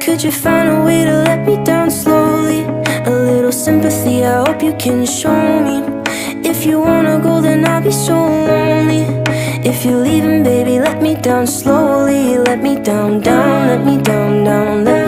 Could you find a way to let me down slowly? A little sympathy, I hope you can show me. If you wanna go, then I'll be so lonely. If you're leaving, baby, let me down slowly. Let me down, down, let me down, down, let